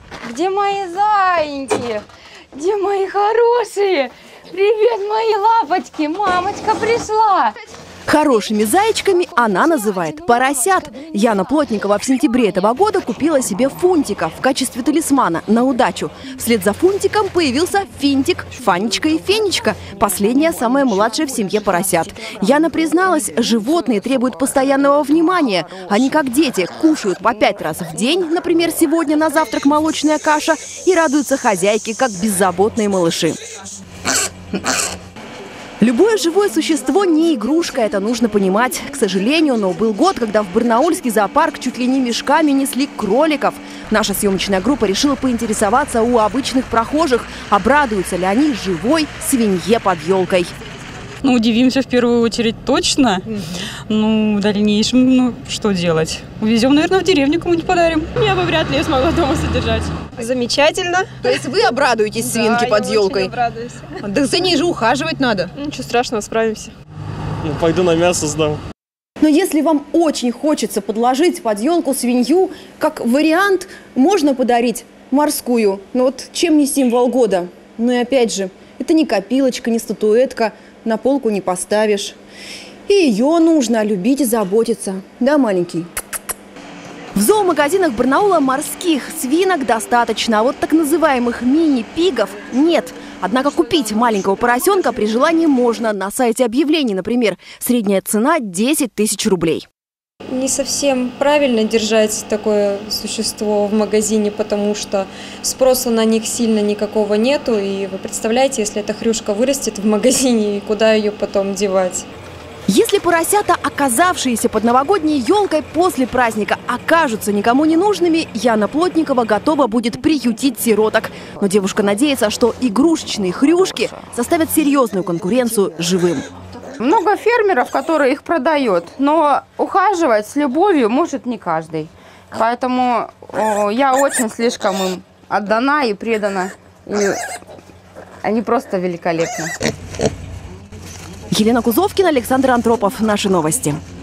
Где мои зайеньки? Где мои хорошие? Привет, мои лапочки! Мамочка пришла! Хорошими зайчиками она называет поросят. Яна Плотникова в сентябре этого года купила себе Фунтика в качестве талисмана на удачу. Вслед за Фунтиком появился Финтик, Фанечка и Фенечка. Последняя, самая младшая в семье поросят. Яна призналась, животные требуют постоянного внимания. Они, как дети, кушают по 5 раз в день, например, сегодня на завтрак молочная каша, и радуются хозяйке, как беззаботные малыши. Любое живое существо не игрушка, это нужно понимать. К сожалению, но был год, когда в барнаульский зоопарк чуть ли не мешками несли кроликов. Наша съемочная группа решила поинтересоваться у обычных прохожих, обрадуются ли они живой свинье под елкой. Ну, удивимся в первую очередь точно. Ну, в дальнейшем, что делать? Увезем, наверное, в деревню кому-нибудь подарим. Я бы вряд ли смогла дома содержать. Замечательно. То есть вы обрадуетесь свинке под елкой? Я очень обрадуюсь. Да за ней же ухаживать надо. Ничего страшного, справимся. Пойду на мясо сдам. Но если вам очень хочется подложить под елку свинью, как вариант, можно подарить морскую. Но вот чем не символ года? Ну и опять же, это не копилочка, не статуэтка, на полку не поставишь. И ее нужно любить и заботиться. Да, маленький? В зоомагазинах Барнаула морских свинок достаточно, а вот так называемых мини-пигов нет. Однако купить маленького поросенка при желании можно. На сайте объявлений, например, средняя цена 10 тысяч рублей. Не совсем правильно держать такое существо в магазине, потому что спроса на них сильно никакого нету. И вы представляете, если эта хрюшка вырастет в магазине, куда ее потом девать? Если поросята, оказавшиеся под новогодней елкой после праздника, окажутся никому не нужными, Яна Плотникова готова будет приютить сироток. Но девушка надеется, что игрушечные хрюшки составят серьезную конкуренцию живым. Много фермеров, которые их продают, но ухаживать с любовью может не каждый. Поэтому я очень слишком им отдана и предана. И они просто великолепны. Елена Кузовкина, Александр Антропов. Наши новости.